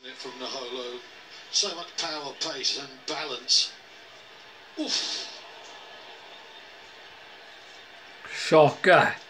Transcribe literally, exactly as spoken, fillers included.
From Naholo, so much power, pace and balance. Oof. Shocker.